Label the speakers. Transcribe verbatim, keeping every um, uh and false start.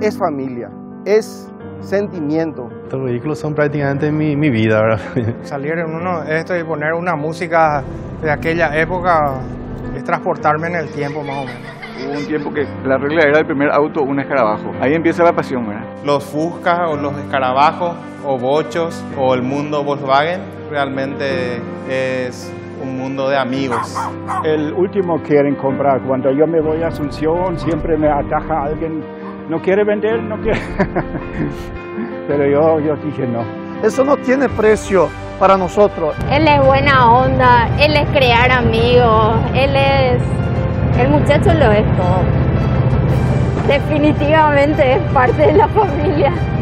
Speaker 1: es familia, es sentimiento.
Speaker 2: Estos vehículos son prácticamente mi, mi vida, ¿verdad?
Speaker 3: Salir en uno esto y poner una música de aquella época es transportarme en el tiempo más o menos.
Speaker 4: Hubo un tiempo que la regla era el primer auto, un escarabajo. Ahí empieza la pasión, ¿verdad?
Speaker 5: Los Fusca o los escarabajos o bochos o el mundo Volkswagen realmente es un mundo de amigos.
Speaker 6: El último quieren comprar. Cuando yo me voy a Asunción siempre me ataja alguien. No quiere vender, no quiere. Pero yo, yo dije no.
Speaker 1: Eso no tiene precio para nosotros.
Speaker 7: Él es buena onda, él es crear amigos, él es... El muchacho lo es todo. Definitivamente es parte de la familia.